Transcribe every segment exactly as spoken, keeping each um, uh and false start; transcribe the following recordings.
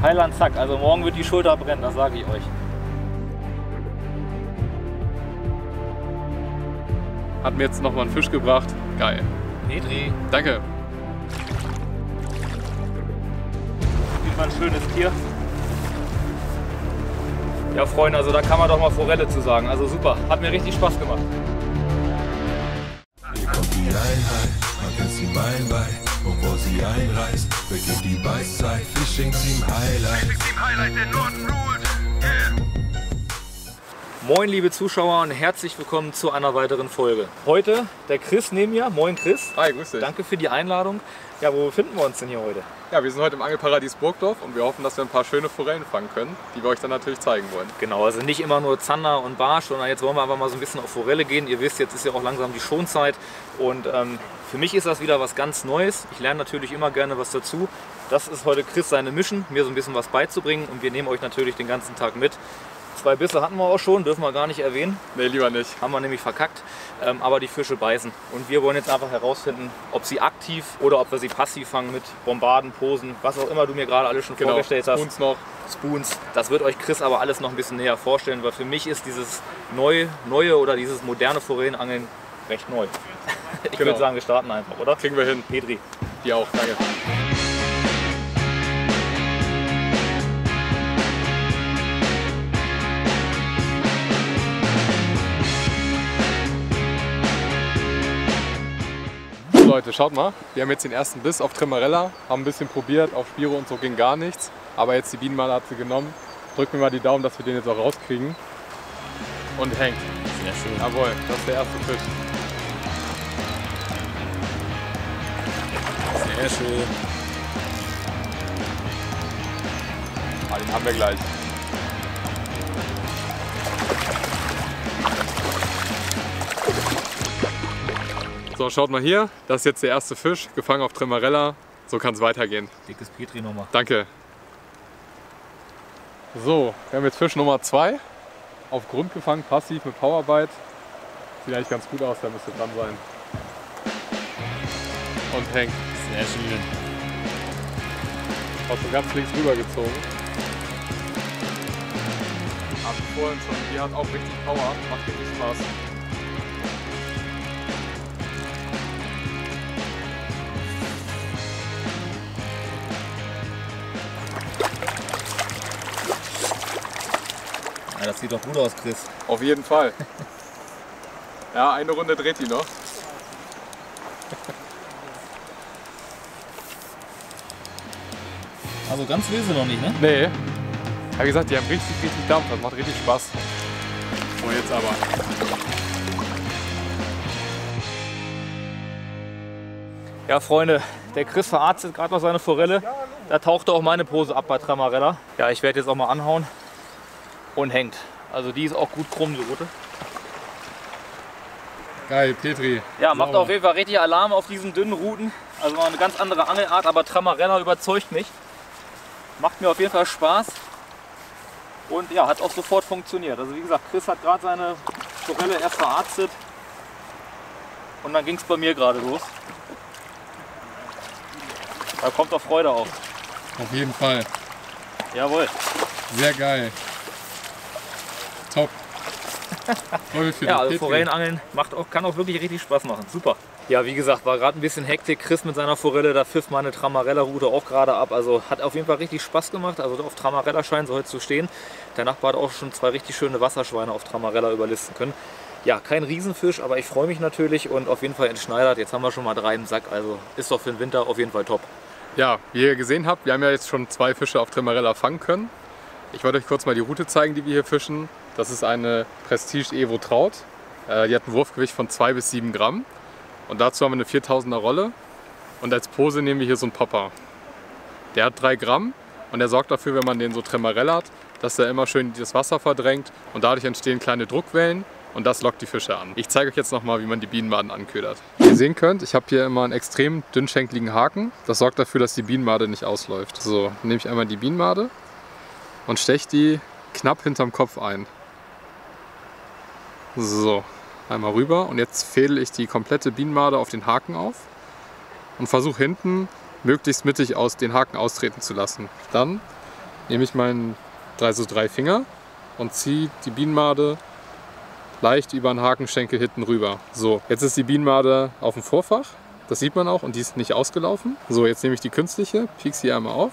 Heiland, zack. Also morgen wird die Schulter brennen, das sage ich euch. Hat mir jetzt nochmal einen Fisch gebracht. Geil. Petri. Danke. Sieht man ein schönes Tier. Ja, Freunde, also da kann man doch mal Forelle zu sagen. Also super, hat mir richtig Spaß gemacht. Hier kommt die Einheit, man kennt sie Bein bei. Und wo sie einreist, beginnt die Beißzeit. Fishing Team Highlight. Fishing Team Highlight, der Norden ruled. Yeah. Moin liebe Zuschauer und herzlich willkommen zu einer weiteren Folge. Heute der Chris neben mir. Moin Chris. Hi, grüß dich. Danke für die Einladung. Ja, wo befinden wir uns denn hier heute? Ja, wir sind heute im Angelparadies Burgdorf und wir hoffen, dass wir ein paar schöne Forellen fangen können, die wir euch dann natürlich zeigen wollen. Genau, also nicht immer nur Zander und Barsch, sondern jetzt wollen wir einfach mal so ein bisschen auf Forelle gehen. Ihr wisst, jetzt ist ja auch langsam die Schonzeit und ähm, für mich ist das wieder was ganz Neues. Ich lerne natürlich immer gerne was dazu. Das ist heute Chris seine Mission, mir so ein bisschen was beizubringen und wir nehmen euch natürlich den ganzen Tag mit. Zwei Bisse hatten wir auch schon, dürfen wir gar nicht erwähnen. Nee, lieber nicht. Haben wir nämlich verkackt, ähm, aber die Fische beißen. Und wir wollen jetzt einfach herausfinden, ob sie aktiv oder ob wir sie passiv fangen mit Bombarden, Posen, was auch immer du mir gerade alles schon genau. vorgestellt hast. Spoons noch. Spoons. Das wird euch Chris aber alles noch ein bisschen näher vorstellen, weil für mich ist dieses neue, neue oder dieses moderne Forellenangeln recht neu. Ich Genau. würde sagen, wir starten einfach, oder? Kriegen wir hin. Petri. Die auch, danke. Leute, schaut mal, wir haben jetzt den ersten Biss auf Tremarella, haben ein bisschen probiert, auf Spiro und so ging gar nichts, aber jetzt die Bienenmale hat sie genommen. Drücken wir mal die Daumen, dass wir den jetzt auch rauskriegen. Und hängt. Sehr schön. Jawohl, das ist der erste Fisch. Sehr schön. Ah, den haben wir gleich. So, schaut mal hier, das ist jetzt der erste Fisch, gefangen auf Tremarella. So kann es weitergehen. Dickes Petri nochmal. Danke. So, wir haben jetzt Fisch Nummer zwei. Auf Grund gefangen, passiv mit Powerbite. Sieht eigentlich ganz gut aus, der müsste dran sein. Und hängt. Sehr schön. Auch schon ganz links rüber gezogen. Hab vorhin schon, die hat auch richtig Power, macht richtig Spaß. Ja, das sieht doch gut aus, Chris. Auf jeden Fall. Ja, eine Runde dreht die noch. Also ganz will sie noch nicht, ne? Nee. Ich habe gesagt, die haben richtig, richtig Dampf. Das macht richtig Spaß. So, jetzt aber. Ja, Freunde, der Chris verarztet gerade noch seine Forelle. Da tauchte auch meine Pose ab bei Tremarella. Ja, ich werde jetzt auch mal anhauen. Und hängt. Also die ist auch gut krumm, die Route. Geil, Petri. Ja, macht Sauber. auf jeden Fall richtig Alarm auf diesen dünnen Routen. Also mal eine ganz andere Angelart, aber Tremarella überzeugt mich. Macht mir auf jeden Fall Spaß. Und ja, hat auch sofort funktioniert. Also wie gesagt, Chris hat gerade seine Forelle erst verarztet. Und dann ging es bei mir gerade los. Da kommt doch Freude auf. Auf jeden Fall. Jawohl. Sehr geil. Top. Toll für Ja, den also Petri. Forellenangeln macht auch, kann auch wirklich richtig Spaß machen. Super. Ja, wie gesagt, war gerade ein bisschen Hektik. Chris mit seiner Forelle, da pfiff meine Tramarella-Route auch gerade ab. Also hat auf jeden Fall richtig Spaß gemacht. Also auf Tramarella scheint sie heute zu stehen. Der Nachbar hat auch schon zwei richtig schöne Wasserschweine auf Tramarella überlisten können. Ja, kein Riesenfisch, aber ich freue mich natürlich und auf jeden Fall entschneidert. Jetzt haben wir schon mal drei im Sack. Also ist doch für den Winter auf jeden Fall top. Ja, wie ihr gesehen habt, wir haben ja jetzt schon zwei Fische auf Tremarella fangen können. Ich wollte euch kurz mal die Route zeigen, die wir hier fischen. Das ist eine Prestige Evo Traut. Die hat ein Wurfgewicht von zwei bis sieben Gramm. Und dazu haben wir eine viertausender Rolle. Und als Pose nehmen wir hier so einen Popper. Der hat drei Gramm und der sorgt dafür, wenn man den so Tremarella hat, dass er immer schön das Wasser verdrängt und dadurch entstehen kleine Druckwellen und das lockt die Fische an. Ich zeige euch jetzt nochmal, wie man die Bienenmaden anködert. Wie ihr sehen könnt, ich habe hier immer einen extrem dünnschenkligen Haken. Das sorgt dafür, dass die Bienenmade nicht ausläuft. So, nehme ich einmal die Bienenmade und steche die knapp hinterm Kopf ein. So, einmal rüber und jetzt fädel ich die komplette Bienenmade auf den Haken auf und versuche hinten möglichst mittig aus den Haken austreten zu lassen. Dann nehme ich meinen drei, so drei Finger und ziehe die Bienenmade leicht über den Hakenschenkel hinten rüber. So, jetzt ist die Bienenmade auf dem Vorfach. Das sieht man auch und die ist nicht ausgelaufen. So, jetzt nehme ich die künstliche, piek sie einmal auf.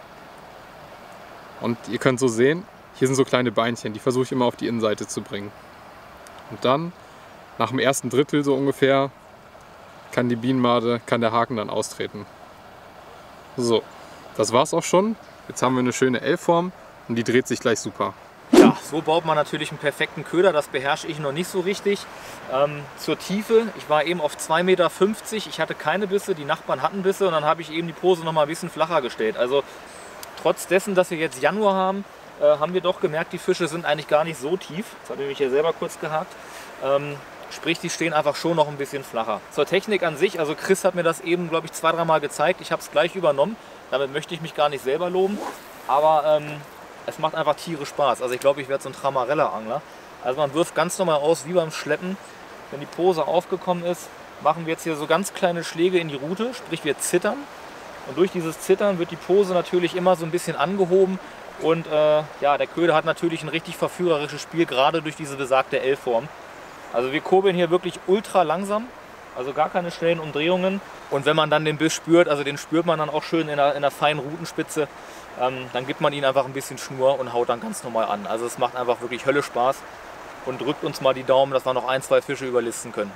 Und ihr könnt so sehen, hier sind so kleine Beinchen, die versuche ich immer auf die Innenseite zu bringen. Und dann, nach dem ersten Drittel so ungefähr, kann die Bienenmade, kann der Haken dann austreten. So, das war's auch schon. Jetzt haben wir eine schöne L-Form und die dreht sich gleich super. Ja, so baut man natürlich einen perfekten Köder, das beherrsche ich noch nicht so richtig. Ähm, zur Tiefe, ich war eben auf zwei Meter fünfzig, ich hatte keine Bisse, die Nachbarn hatten Bisse und dann habe ich eben die Pose noch mal ein bisschen flacher gestellt. Also trotz dessen, dass wir jetzt Januar haben, äh, haben wir doch gemerkt, die Fische sind eigentlich gar nicht so tief. Das habe ich mich hier selber kurz gehakt. Ähm, sprich, die stehen einfach schon noch ein bisschen flacher. Zur Technik an sich, also Chris hat mir das eben, glaube ich, zwei, dreimal gezeigt. Ich habe es gleich übernommen. Damit möchte ich mich gar nicht selber loben. Aber ähm, es macht einfach tierisch Spaß. Also ich glaube, ich werde so ein Tramarella-Angler. Also man wirft ganz normal aus wie beim Schleppen. Wenn die Pose aufgekommen ist, machen wir jetzt hier so ganz kleine Schläge in die Rute, sprich wir zittern. Und durch dieses Zittern wird die Pose natürlich immer so ein bisschen angehoben. Und äh, ja, der Köder hat natürlich ein richtig verführerisches Spiel, gerade durch diese besagte L-Form. Also wir kurbeln hier wirklich ultra langsam, also gar keine schnellen Umdrehungen. Und wenn man dann den Biss spürt, also den spürt man dann auch schön in der, in der feinen Rutenspitze, ähm, dann gibt man ihn einfach ein bisschen Schnur und haut dann ganz normal an. Also es macht einfach wirklich Hölle Spaß und drückt uns mal die Daumen, dass wir noch ein, zwei Fische überlisten können.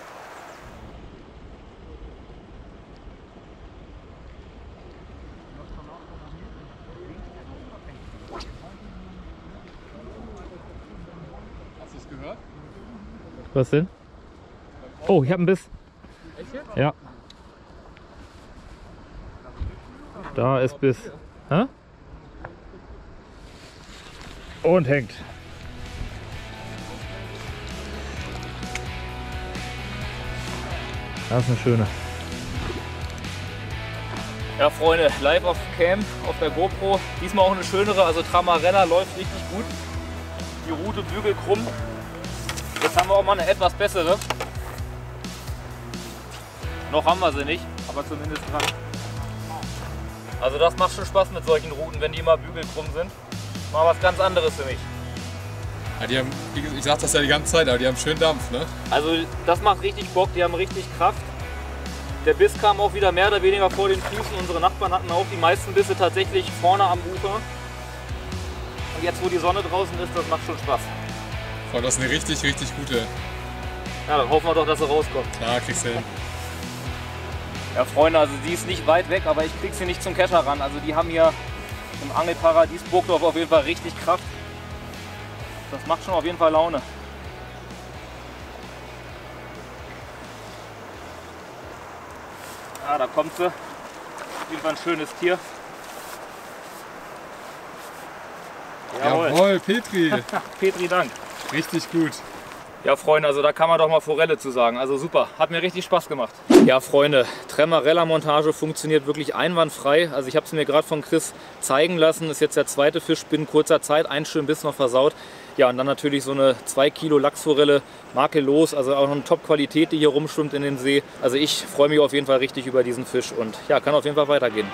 Hast du es gehört? Was denn? Oh, ich habe einen Biss. Echt jetzt? Ja. Da ist Biss. Hä? Und hängt. Das ist eine schöne. Ja, Freunde, live auf Cam, auf der GoPro. Diesmal auch eine schönere, also Tramarella läuft richtig gut. Die Rute bügelt krumm. Jetzt haben wir auch mal eine etwas bessere. Noch haben wir sie nicht, aber zumindest dran. Also das macht schon Spaß mit solchen Routen, wenn die immer bügelkrumm sind. Mal was ganz anderes für mich. Ja, die haben, wie gesagt, ich sag das ja die ganze Zeit, aber die haben schön Dampf, ne? Also das macht richtig Bock, die haben richtig Kraft. Der Biss kam auch wieder mehr oder weniger vor den Füßen. Unsere Nachbarn hatten auch die meisten Bisse tatsächlich vorne am Ufer. Und jetzt, wo die Sonne draußen ist, das macht schon Spaß. Voll, das ist eine richtig, richtig gute. Ja, dann hoffen wir doch, dass sie rauskommt. Klar, kriegst du hin. Ja, Freunde, also die ist nicht weit weg, aber ich krieg sie nicht zum Kescher ran. Also die haben hier im Angelparadies Burgdorf auf jeden Fall richtig Kraft. Das macht schon auf jeden Fall Laune. Ja, da kommt sie. Auf jeden Fall ein schönes Tier. Jawohl, Jawohl Petri. Petri, Dank. Richtig gut. Ja, Freunde, also da kann man doch mal Forelle zu sagen. Also super, hat mir richtig Spaß gemacht. Ja, Freunde, Tramarella-Montage funktioniert wirklich einwandfrei. Also ich habe es mir gerade von Chris zeigen lassen. Ist jetzt der zweite Fisch binnen kurzer Zeit, ein schön Biss noch versaut. Ja, und dann natürlich so eine zwei Kilo Lachsforelle, makellos, also auch noch eine Top-Qualität, die hier rumschwimmt in den See. Also ich freue mich auf jeden Fall richtig über diesen Fisch und ja, kann auf jeden Fall weitergehen.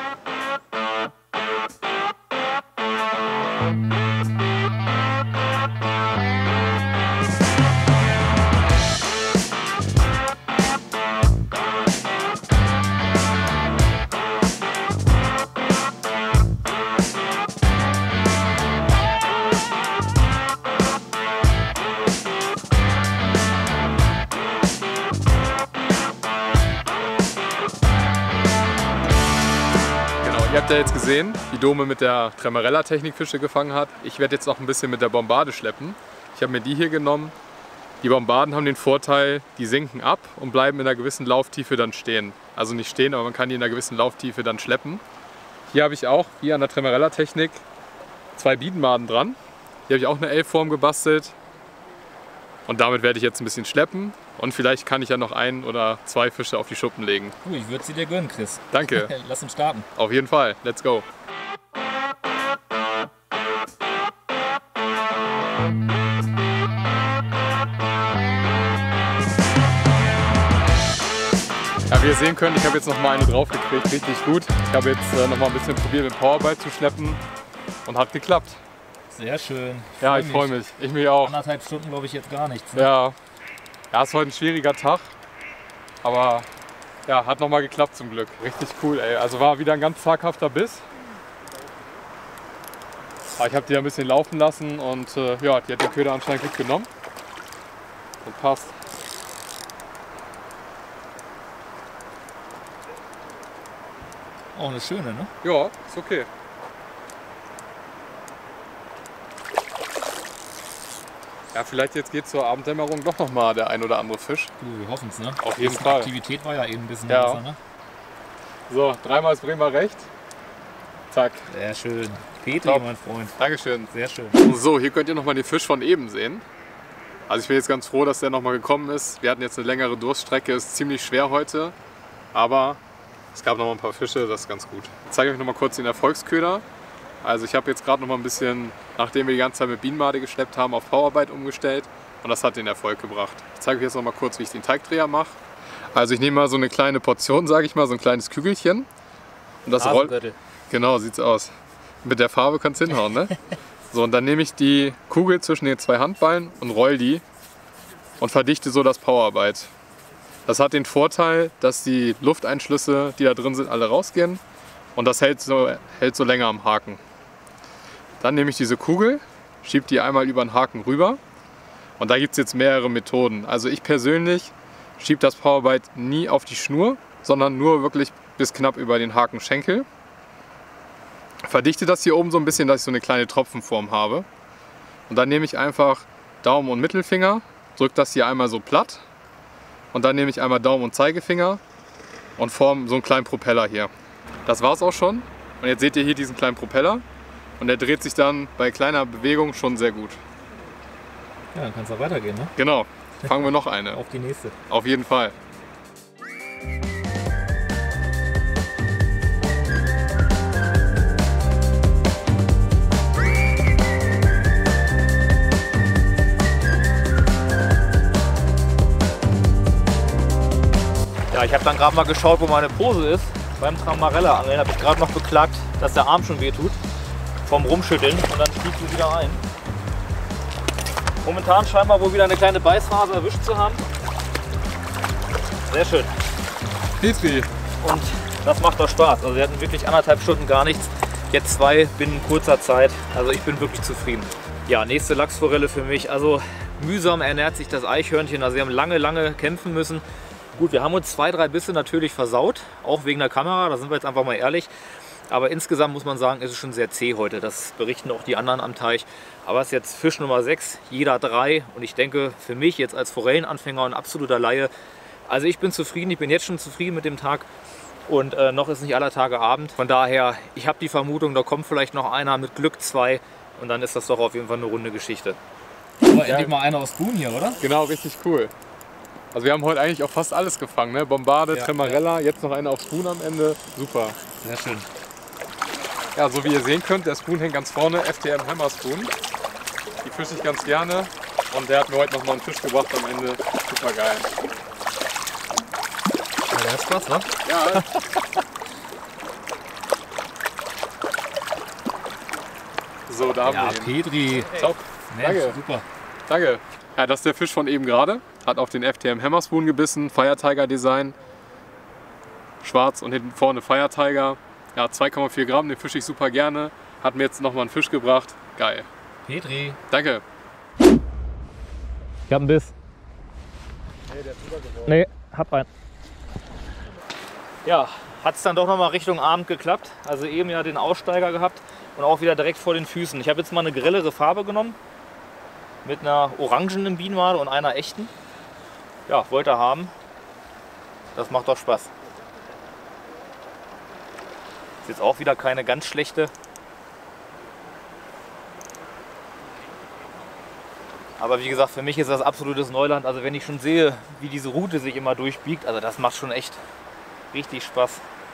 Ihr habt ja jetzt gesehen, wie Dome mit der Tramarella-Technik Fische gefangen hat. Ich werde jetzt noch ein bisschen mit der Bombarde schleppen. Ich habe mir die hier genommen. Die Bombarden haben den Vorteil, die sinken ab und bleiben in einer gewissen Lauftiefe dann stehen. Also nicht stehen, aber man kann die in einer gewissen Lauftiefe dann schleppen. Hier habe ich auch, wie an der Tramarella-Technik, zwei Bienenmaden dran. Hier habe ich auch eine L-Form gebastelt. Und damit werde ich jetzt ein bisschen schleppen. Und vielleicht kann ich ja noch ein oder zwei Fische auf die Schuppen legen. Cool, ich würde sie dir gönnen, Chris. Danke. Lass uns starten. Auf jeden Fall. Let's go. Ja, wie ihr sehen könnt, ich habe jetzt noch mal eine drauf gekriegt. Richtig gut. Ich habe jetzt äh, noch mal ein bisschen probiert, mit Powerbite zu schleppen. und hat geklappt. Sehr schön. Ich Ja, freu ich freue mich. Ich mich auch. Anderthalb Stunden glaube ich jetzt gar nichts. Ne? Ja. Ja, ist heute ein schwieriger Tag, aber ja, hat nochmal geklappt zum Glück. Richtig cool, ey. Also war wieder ein ganz zaghafter Biss. Aber ich habe die ein bisschen laufen lassen und äh, ja, die hat den Köder anscheinend gut genommen. Und passt. Auch eine schöne, ne? Ja, ist okay. Ja, vielleicht jetzt geht zur Abenddämmerung doch nochmal der ein oder andere Fisch. Du, wir hoffen es, ne? Auf jeden Die Fall. Aktivität war ja eben ein bisschen Ja. besser, ne? So, dreimal ist Bremer recht. Zack. Sehr schön. Petri, Top. mein Freund. Dankeschön. Sehr schön. So, hier könnt ihr nochmal den Fisch von eben sehen. Also ich bin jetzt ganz froh, dass der nochmal gekommen ist. Wir hatten jetzt eine längere Durststrecke, ist ziemlich schwer heute. Aber es gab noch mal ein paar Fische, das ist ganz gut. Ich zeige euch noch mal kurz den Erfolgsköder. Also ich habe jetzt gerade noch mal ein bisschen, nachdem wir die ganze Zeit mit Bienenmade geschleppt haben, auf Powerarbeit umgestellt. Und das hat den Erfolg gebracht. Ich zeige euch jetzt noch mal kurz, wie ich den Teigdreher mache. Also ich nehme mal so eine kleine Portion, sage ich mal, so ein kleines Kügelchen. Und das rollt. Hasengürtel. Genau, sieht's aus. Mit der Farbe kannst du hinhauen, ne? So, und dann nehme ich die Kugel zwischen den zwei Handballen und roll die und verdichte so das Powerarbeit. Das hat den Vorteil, dass die Lufteinschlüsse, die da drin sind, alle rausgehen und das hält so, hält so länger am Haken. Dann nehme ich diese Kugel, schiebe die einmal über den Haken rüber und da gibt es jetzt mehrere Methoden. Also ich persönlich schiebe das Powerarbeit nie auf die Schnur, sondern nur wirklich bis knapp über den Hakenschenkel. Verdichte das hier oben so ein bisschen, dass ich so eine kleine Tropfenform habe. Und dann nehme ich einfach Daumen und Mittelfinger, drücke das hier einmal so platt. Und dann nehme ich einmal Daumen und Zeigefinger und forme so einen kleinen Propeller hier. Das war's auch schon. Und jetzt seht ihr hier diesen kleinen Propeller. Und der dreht sich dann bei kleiner Bewegung schon sehr gut. Ja, dann kann es auch weitergehen, ne? Genau. Fangen wir noch eine. Auf die nächste. Auf jeden Fall. Ja, ich habe dann gerade mal geschaut, wo meine Pose ist. Beim Tramarella-Angeln habe ich gerade noch beklagt, dass der Arm schon weh tut. Vom Rumschütteln und dann stieg sie wieder ein. Momentan scheinbar wohl wieder eine kleine Beißphase erwischt zu haben. Sehr schön. Petri. Und das macht doch Spaß. Also wir hatten wirklich anderthalb Stunden gar nichts. Jetzt zwei binnen kurzer Zeit. Also ich bin wirklich zufrieden. Ja, nächste Lachsforelle für mich. Also mühsam ernährt sich das Eichhörnchen. Also sie haben lange, lange kämpfen müssen. Gut, wir haben uns zwei, drei Bisse natürlich versaut. Auch wegen der Kamera, da sind wir jetzt einfach mal ehrlich. Aber insgesamt muss man sagen, ist es schon sehr zäh heute. Das berichten auch die anderen am Teich. Aber es ist jetzt Fisch Nummer sechs, jeder drei. Und ich denke, für mich jetzt als Forellenanfänger und absoluter Laie, also ich bin zufrieden, ich bin jetzt schon zufrieden mit dem Tag. Und äh, noch ist nicht aller Tage Abend. Von daher, ich habe die Vermutung, da kommt vielleicht noch einer, mit Glück zwei. Und dann ist das doch auf jeden Fall eine runde Geschichte. Aber endlich mal einer aus Spoon hier, oder? Genau, richtig cool. Also wir haben heute eigentlich auch fast alles gefangen, ne? Bombarde, Ja, Tremarella, jetzt noch eine auf Spoon am Ende. Super. Sehr schön. Ja, so wie ihr sehen könnt, der Spoon hängt ganz vorne, F T M Hammer Spoon. Die fische ich ganz gerne und der hat mir heute noch mal einen Fisch gebracht am Ende. Super geil. Ja, der hat Spaß, wa? Ja. So, da haben Ja, wir ihn. Petri. Top. Mensch, Danke. super. Danke. Ja, das ist der Fisch von eben gerade. Hat auf den F T M Hammer Spoon gebissen, Fire Tiger Design. Schwarz und hinten vorne Fire Tiger. Ja, zwei Komma vier Gramm, den fische ich super gerne. Hat mir jetzt nochmal einen Fisch gebracht. Geil. Petri. Danke. Ich hab einen Biss. Nee, der ist rübergeworfen. Nee, hab einen. Ja, hat es dann doch noch mal Richtung Abend geklappt. Also eben ja den Aussteiger gehabt und auch wieder direkt vor den Füßen. Ich habe jetzt mal eine grellere Farbe genommen. Mit einer orangenen Bienenmade und einer echten. Ja, wollte er haben. Das macht doch Spaß. Ist jetzt auch wieder keine ganz schlechte. Aber wie gesagt, für mich ist das absolutes Neuland. Also wenn ich schon sehe, wie diese Route sich immer durchbiegt, also das macht schon echt richtig Spaß.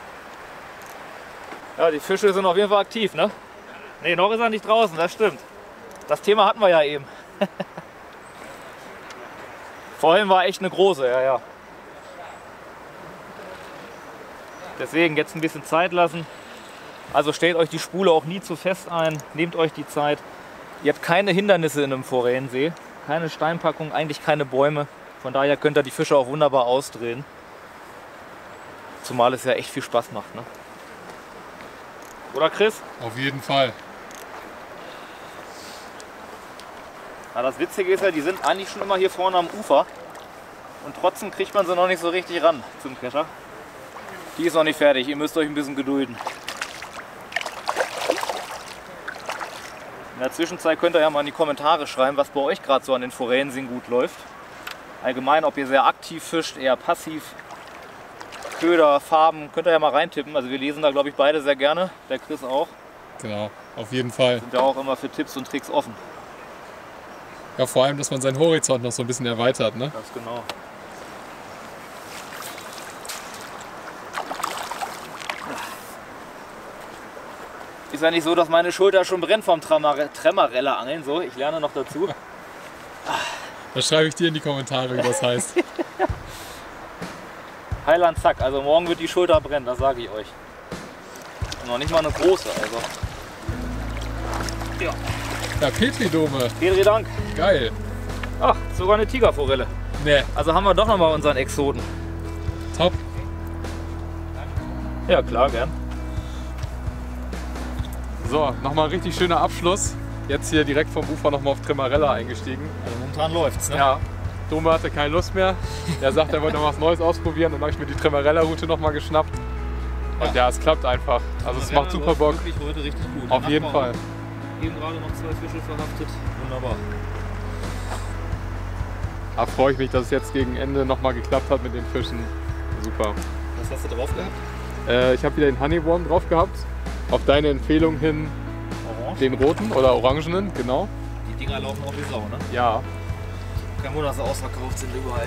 Ja, die Fische sind auf jeden Fall aktiv, ne? Ne, noch ist er nicht draußen, das stimmt. Das Thema hatten wir ja eben. Vorhin war echt eine große, ja, ja. Deswegen jetzt ein bisschen Zeit lassen. Also stellt euch die Spule auch nie zu fest ein, nehmt euch die Zeit. Ihr habt keine Hindernisse in einem Forellensee, keine Steinpackung, eigentlich keine Bäume. Von daher könnt ihr die Fische auch wunderbar ausdrehen. Zumal es ja echt viel Spaß macht, ne? Oder Chris? Auf jeden Fall. Na, das Witzige ist ja, die sind eigentlich schon immer hier vorne am Ufer. Und trotzdem kriegt man sie noch nicht so richtig ran zum Kescher. Die ist noch nicht fertig, ihr müsst euch ein bisschen gedulden. In der Zwischenzeit könnt ihr ja mal in die Kommentare schreiben, was bei euch gerade so an den Forellenseen gut läuft. Allgemein, ob ihr sehr aktiv fischt, eher passiv. Köder, Farben, könnt ihr ja mal reintippen. Also wir lesen da, glaube ich, beide sehr gerne. Der Chris auch. Genau, auf jeden Fall. Sind ja auch immer für Tipps und Tricks offen. Ja, vor allem, dass man seinen Horizont noch so ein bisschen erweitert, ne? Ganz genau. Ist ja nicht so, dass meine Schulter schon brennt vom Tremarella angeln. So, ich lerne noch dazu. Das schreibe ich dir in die Kommentare, wie das heißt. Heiland zack, also morgen wird die Schulter brennen, das sage ich euch. Und noch nicht mal eine große, also. Ja. Ja, Petri-Dome. Petri Dank. Geil. Ach, sogar eine Tigerforelle. Ne. Also haben wir doch noch mal unseren Exoten. Top. Ja, klar, gern. So, nochmal ein richtig schöner Abschluss. Jetzt hier direkt vom Ufer nochmal auf Tremarella eingestiegen. Also momentan läuft's, ne? Ja. Dome hatte keine Lust mehr. Er sagt, er wollte noch was Neues ausprobieren. Dann habe ich mir die Tremarella-Route nochmal geschnappt. Und ja. ja, es klappt einfach. Also es macht super Bock. Wirklich heute richtig gut. Auf jeden Fall. Eben gerade noch zwei Fische verhaftet. Wunderbar. Da freue ich mich, dass es jetzt gegen Ende nochmal geklappt hat mit den Fischen. Super. Was hast du drauf gehabt? Äh, ich habe wieder den Honeyworm drauf gehabt. Auf deine Empfehlung hin Orange. Den roten oder orangenen, genau. Die Dinger laufen auch wie Sau, ne? Ja. Kein Wunder, dass sie ausverkauft sind überall.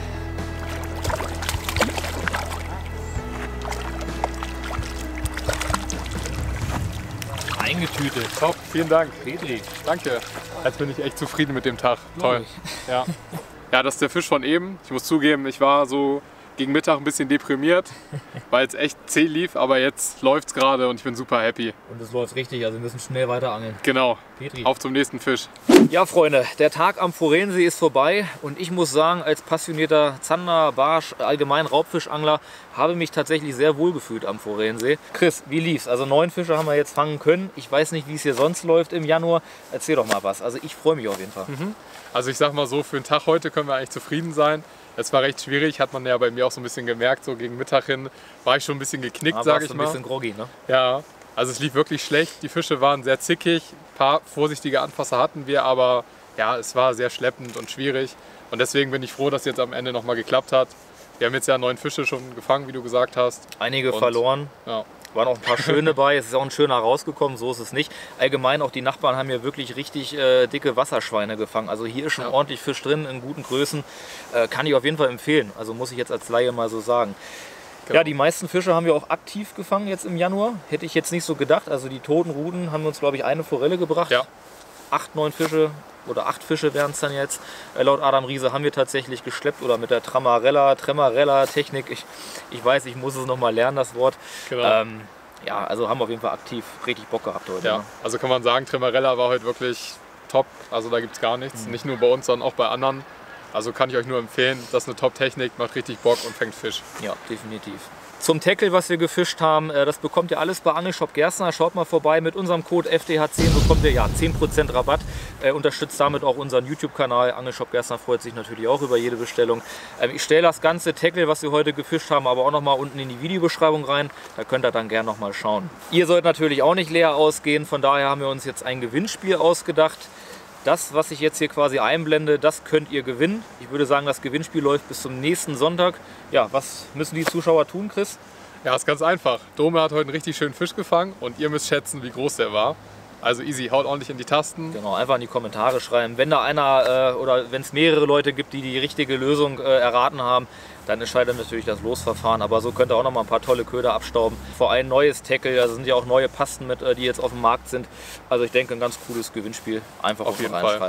Eingetütet. Top, vielen Dank. Petri. Danke. Jetzt bin ich echt zufrieden mit dem Tag. Toll. Ja. Ja, das ist der Fisch von eben. Ich muss zugeben, ich war so gegen Mittag ein bisschen deprimiert, weil es echt zäh lief, aber jetzt läuft es gerade und ich bin super happy. Und es läuft richtig, also wir müssen schnell weiter angeln. Genau. Petri. Auf zum nächsten Fisch. Ja, Freunde, der Tag am Forellensee ist vorbei und ich muss sagen, als passionierter Zander, Barsch, allgemein Raubfischangler, habe mich tatsächlich sehr wohl gefühlt am Forellensee. Chris, wie lief's? Also neun Fische haben wir jetzt fangen können. Ich weiß nicht, wie es hier sonst läuft im Januar. Erzähl doch mal was. Also ich freue mich auf jeden Fall. Mhm. Also ich sag mal so, für den Tag heute können wir eigentlich zufrieden sein. Es war recht schwierig, hat man ja bei mir auch so ein bisschen gemerkt, so gegen Mittag hin war ich schon ein bisschen geknickt, sage ich mal. ein bisschen groggy, ne? Ja, also es lief wirklich schlecht, die Fische waren sehr zickig, ein paar vorsichtige Anfasser hatten wir, aber ja, es war sehr schleppend und schwierig und deswegen bin ich froh, dass es jetzt am Ende nochmal geklappt hat. Wir haben jetzt ja neun Fische schon gefangen, wie du gesagt hast. Einige und, verloren. Ja. Waren auch ein paar schöne bei, es ist auch ein schöner rausgekommen, so ist es nicht. Allgemein auch die Nachbarn haben hier wirklich richtig äh, dicke Wasserschweine gefangen. Also hier ist schon ja. ordentlich Fisch drin, in guten Größen. Äh, kann ich auf jeden Fall empfehlen, also muss ich jetzt als Laie mal so sagen. Genau. Ja, die meisten Fische haben wir auch aktiv gefangen jetzt im Januar. Hätte ich jetzt nicht so gedacht. Also die toten Ruden haben uns, glaube ich, eine Forelle gebracht. Ja. Acht, neun Fische oder acht Fische wären es dann jetzt. Äh, laut Adam Riese haben wir tatsächlich geschleppt oder mit der Tramarella, Tremarella-Technik. Ich, ich weiß, ich muss es noch mal lernen, das Wort. Genau. Ähm, ja, also haben wir auf jeden Fall aktiv richtig Bock gehabt heute. Ja, ne? also kann man sagen, Tremarella war heute wirklich top. Also da gibt es gar nichts. Mhm. Nicht nur bei uns, sondern auch bei anderen. Also kann ich euch nur empfehlen, das ist eine Top-Technik, macht richtig Bock und fängt Fisch. Ja, definitiv. Zum Tackle, was wir gefischt haben, das bekommt ihr alles bei Angelshop Gerstner. Schaut mal vorbei, mit unserem Code F D H zehn bekommt ihr ja zehn Prozent Rabatt. Äh, unterstützt damit auch unseren YouTube-Kanal. Angelshop Gerstner freut sich natürlich auch über jede Bestellung. Ähm, ich stelle das ganze Tackle, was wir heute gefischt haben, aber auch noch mal unten in die Videobeschreibung rein. Da könnt ihr dann gerne noch mal schauen. Ihr sollt natürlich auch nicht leer ausgehen. Von daher haben wir uns jetzt ein Gewinnspiel ausgedacht. Das, was ich jetzt hier quasi einblende, das könnt ihr gewinnen. Ich würde sagen, das Gewinnspiel läuft bis zum nächsten Sonntag. Ja, was müssen die Zuschauer tun, Chris? Ja, ist ganz einfach. Dome hat heute einen richtig schönen Fisch gefangen und ihr müsst schätzen, wie groß der war. Also easy, haut ordentlich in die Tasten. Genau, einfach in die Kommentare schreiben. Wenn da einer äh, oder wenn es mehrere Leute gibt, die die richtige Lösung äh, erraten haben, dann entscheidet natürlich das Losverfahren. Aber so könnt ihr auch noch mal ein paar tolle Köder abstauben. Vor allem neues Tackle, also sind ja auch neue Pasten mit, äh, die jetzt auf dem Markt sind. Also ich denke, ein ganz cooles Gewinnspiel. Einfach auf jeden Fall.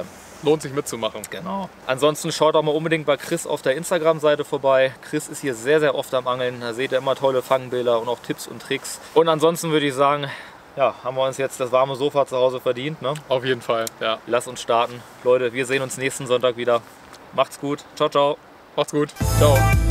lohnt sich mitzumachen. Genau. Ansonsten schaut auch mal unbedingt bei Chris auf der Instagram-Seite vorbei. Chris ist hier sehr, sehr oft am Angeln. Da seht ihr immer tolle Fangbilder und auch Tipps und Tricks. Und ansonsten würde ich sagen, ja, haben wir uns jetzt das warme Sofa zu Hause verdient, ne? Auf jeden Fall, ja. Lass uns starten. Leute, wir sehen uns nächsten Sonntag wieder. Macht's gut. Ciao, ciao. Macht's gut. Ciao.